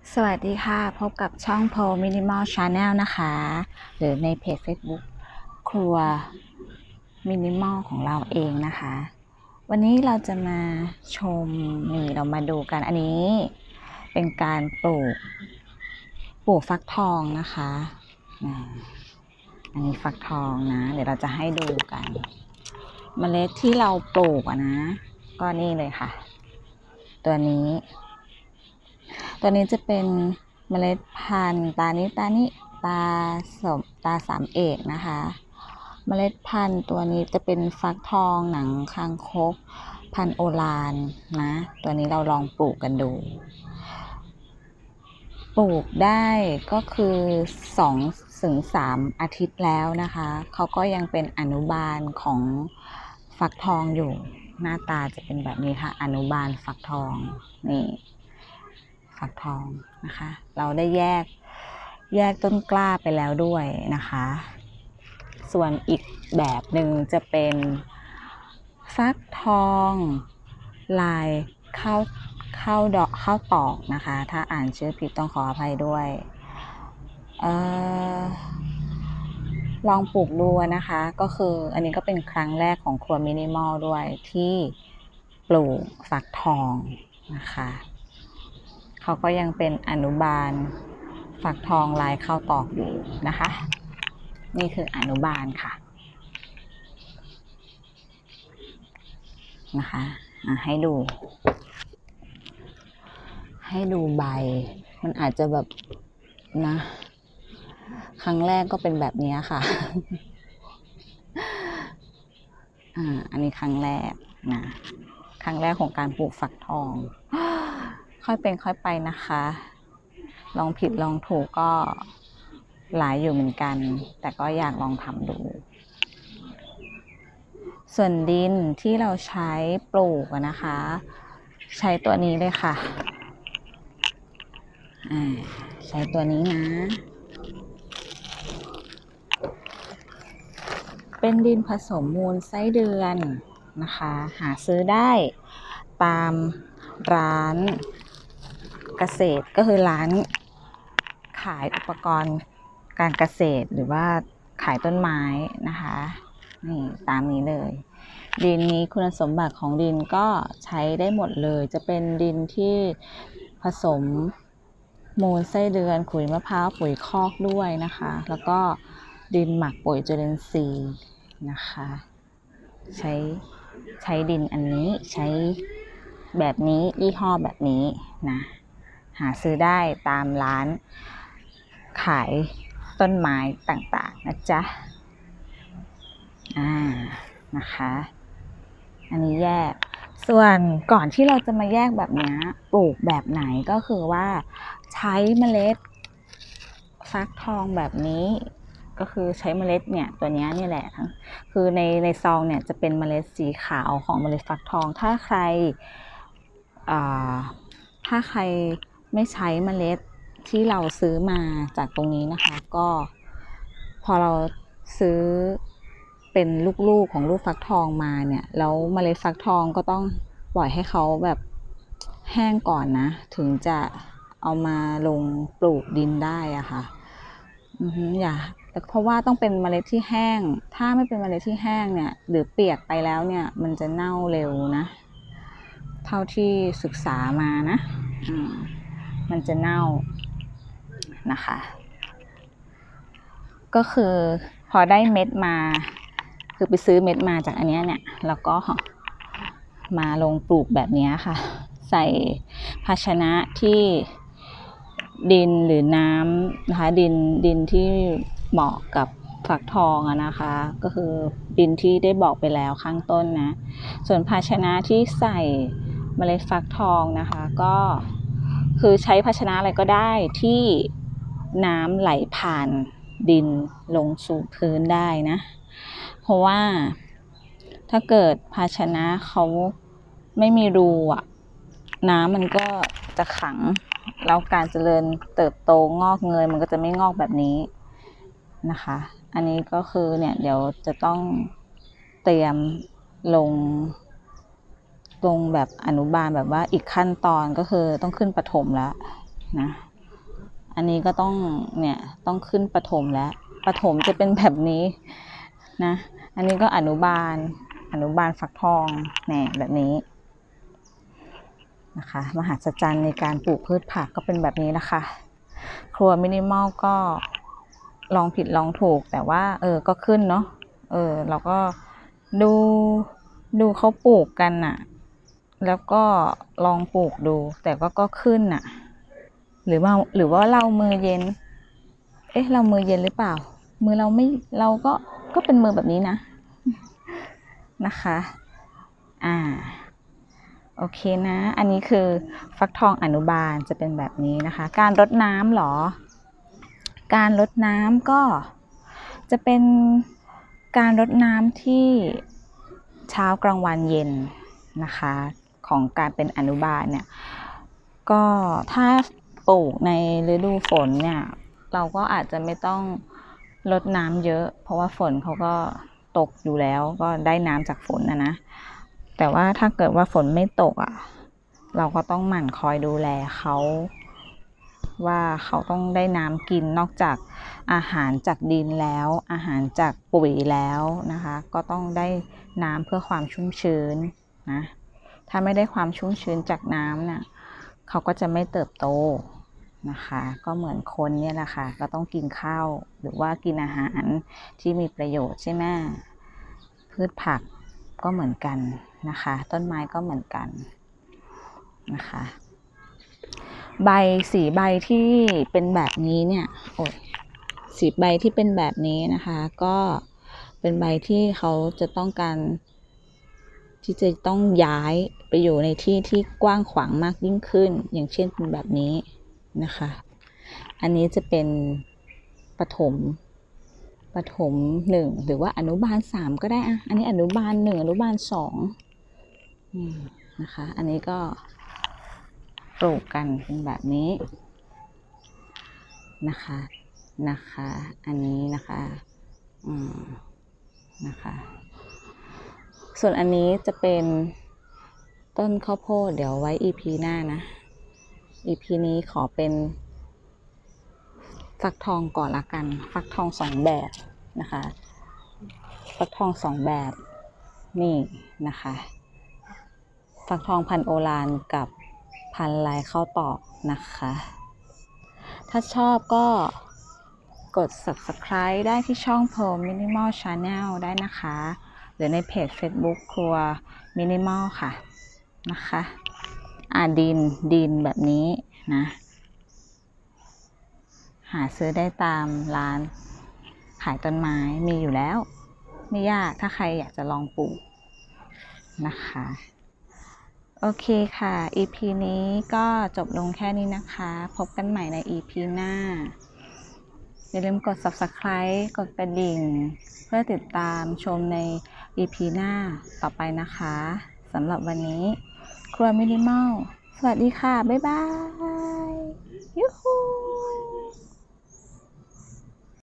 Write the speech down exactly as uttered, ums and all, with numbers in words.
สวัสดีค่ะพบกับช่อง Pro Minimal Channel นะคะหรือในเพจ Facebook ครัว Minimal ของเราเองนะคะวันนี้เราจะมาชมนี่เรามาดูกันอันนี้เป็นการปลูกปลูกฟักทองนะคะอันนี้ฟักทองนะเดี๋ยวเราจะให้ดูกันเมล็ดที่เราปลูกอะนะก็นี่เลยค่ะตัวนี้ตัวนี้จะเป็นเมล็ดพันธุ์ตานี้ตานี้ตาสมตาสามเอกนะคะเมล็ดพันธุ์ตัวนี้จะเป็นฟักทองหนังคางคกพันธุ์โอฬารนะตัวนี้เราลองปลูกกันดูปลูกได้ก็คือสองถึงสามอาทิตย์แล้วนะคะเขาก็ยังเป็นอนุบาลของฟักทองอยู่หน้าตาจะเป็นแบบนี้ค่ะอนุบาลฟักทองนี่ฟักทองนะคะเราได้แยกแยกต้นกล้าไปแล้วด้วยนะคะส่วนอีกแบบหนึ่งจะเป็นฟักทองลายข้าวข้าวดอกข้าวตอกนะคะถ้าอ่านชื่อผิดต้องขออภัยด้วยเอ่อลองปลูกดูนะคะก็คืออันนี้ก็เป็นครั้งแรกของครัวมินิมอลด้วยที่ปลูกฟักทองนะคะเขาก็ยังเป็นอนุบาลฟักทองลายข้าวตอกอยู่นะคะนี่คืออนุบาลค่ะนะคะให้ดูให้ดูใบมันอาจจะแบบนะครั้งแรกก็เป็นแบบนี้ค่ะอ่าอันนี้ครั้งแรกนะครั้งแรกของการปลูกฟักทองค่อยเป็นค่อยไปนะคะลองผิดลองถูกก็หลายอยู่เหมือนกันแต่ก็อยากลองทำดูส่วนดินที่เราใช้ปลูกนะคะใช้ตัวนี้เลยค่ะใช้ตัวนี้นะเป็นดินผสมมูลไส้เดือนนะคะหาซื้อได้ตามร้านเกษตรก็คือร้านขายอุปกรณ์การเกษตรหรือว่าขายต้นไม้นะคะนี่ตามนี้เลยดินนี้คุณสมบัติของดินก็ใช้ได้หมดเลยจะเป็นดินที่ผสมมูลไส้เดือนขุยมะพร้าวปุ๋ยคอกด้วยนะคะแล้วก็ดินหมักปุ๋ยจุลินทรีย์นะคะใช้ใช้ดินอันนี้ใช้แบบนี้ยี่ห้อแบบนี้นะหาซื้อได้ตามร้านขายต้นไม้ต่างๆนะจ๊ะอ่านะคะอันนี้แยกส่วนก่อนที่เราจะมาแยกแบบนี้ปลูกแบบไหนก็คือว่าใช้เมล็ดฟักทองแบบนี้ก็คือใช้เมล็ดเนี่ยตัวนี้นี่แหละคือในในซองเนี่ยจะเป็นเมล็ดสีขาวของเมล็ดฟักทองถ้าใครถ้าใครไม่ใช้เมล็ดที่เราซื้อมาจากตรงนี้นะคะก็พอเราซื้อเป็นลูกๆของลูกฟักทองมาเนี่ยแล้วเมล็ดฟักทองก็ต้องปล่อยให้เขาแบบแห้งก่อนนะถึงจะเอามาลงปลูกดินได้อะค่ะอืออย่าเพราะว่าต้องเป็นเมล็ดที่แห้งถ้าไม่เป็นเมล็ดที่แห้งเนี่ยหรือเปียกไปแล้วเนี่ยมันจะเน่าเร็วนะเท่าที่ศึกษามานะมันจะเน่านะคะก็คือพอได้เม็ดมาคือไปซื้อเม็ดมาจากอันนี้เนี่ยแล้วก็มาลงปลูกแบบนี้ค่ะใส่ภาชนะที่ดินหรือน้ำนะคะดินดินที่เหมาะกับฟักทองอะนะคะก็คือดินที่ได้บอกไปแล้วข้างต้นนะส่วนภาชนะที่ใส่เมล็ดฟักทองนะคะก็คือใช้ภาชนะอะไรก็ได้ที่น้ำไหลผ่านดินลงสู่พื้นได้นะเพราะว่าถ้าเกิดภาชนะเขาไม่มีรูอ่ะน้ำมันก็จะขังแล้วการเจริญเติบโตงอกเงยมันก็จะไม่งอกแบบนี้นะคะอันนี้ก็คือเนี่ยเดี๋ยวจะต้องเตรียมลงลงแบบอนุบาลแบบว่าอีกขั้นตอนก็คือต้องขึ้นประถมแล้วนะอันนี้ก็ต้องเนี่ยต้องขึ้นประถมแล้วประถมจะเป็นแบบนี้นะอันนี้ก็อนุบาลอนุบาลฟักทองเนี่ยแบบนี้นะคะมหัศจรรย์ในการปลูกพืชผักก็เป็นแบบนี้นะคะครัวมินิมอลก็ลองผิดลองถูกแต่ว่าเออก็ขึ้นเนาะเออเราก็ดูดูเขาปลูกกันน่ะแล้วก็ลองปลูกดูแต่ก็ก็ขึ้นน่ะหรือว่าหรือว่าเรามือเย็นเอ๊ะเรามือเย็นหรือเปล่ามือเราไม่เราก็ก็เป็นมือแบบนี้นะนะคะอ่าโอเคนะอันนี้คือฟักทองอนุบาลจะเป็นแบบนี้นะคะการรดน้ำหรอการรดน้ำก็จะเป็นการรดน้ำที่เช้ากลางวันเย็นนะคะของการเป็นอนุบาลเนี่ยก็ถ้าปลูกในฤดูฝนเนี่ยเราก็อาจจะไม่ต้องรดน้ำเยอะเพราะว่าฝนเขาก็ตกอยู่แล้วก็ได้น้ำจากฝนนะนะแต่ว่าถ้าเกิดว่าฝนไม่ตกอ่ะเราก็ต้องหมั่นคอยดูแลเขาว่าเขาต้องได้น้ำกินนอกจากอาหารจากดินแล้วอาหารจากปุ๋ยแล้วนะคะก็ต้องได้น้ำเพื่อความชุ่มชื้นนะถ้าไม่ได้ความชุ่มชื้นจากน้ำน่ะเขาก็จะไม่เติบโตนะคะก็เหมือนคนเนี่ยแหละค่ะก็ต้องกินข้าวหรือว่ากินอาหารที่มีประโยชน์ใช่ไหมพืชผักก็เหมือนกันนะคะต้นไม้ก็เหมือนกันนะคะใบสีใบที่เป็นแบบนี้เนี่ยโอ้ยสีใบที่เป็นแบบนี้นะคะก็เป็นใบที่เขาจะต้องการที่จะต้องย้ายไปอยู่ในที่ที่กว้างขวางมากยิ่งขึ้นอย่างเช่นเป็นแบบนี้นะคะอันนี้จะเป็นประถมประถมหนึ่งหรือว่าอนุบาลสามก็ได้อ่ะอันนี้อนุบาลหนึ่งอนุบาลสองนะคะอันนี้ก็ปลูกกันเป็นแบบนี้นะคะนะคะอันนี้นะคะอืมนะคะส่วนอันนี้จะเป็นต้นข้าวโพดเดี๋ยวไว้ อี พี หน้านะ อี พี นี้ขอเป็นฟักทองก่อนละกันฟักทองสองแบบนะคะฟักทองสองแบบนี่นะคะฟักทองพันโอฬารกับพันลายข้าวตอกนะคะถ้าชอบก็กด ซับสไครบ์ ได้ที่ช่อง Pearl Minimal Channel ได้นะคะหรือในเพจ Facebook ครัว Minimal ค่ะนะคะอ่าดินดินแบบนี้นะหาซื้อได้ตามร้านขายต้นไม้มีอยู่แล้วไม่ยากถ้าใครอยากจะลองปลูกนะคะโอเคค่ะ อี พี นี้ก็จบลงแค่นี้นะคะพบกันใหม่ใน อี พี หน้าอย่าลืมกด ซับสไครบ์ กดกระดิ่งเพื่อติดตามชมใน อี พี หน้าต่อไปนะคะสำหรับวันนี้ครัวมินิมอลสวัสดีค่ะบ๊ายบายยูฮู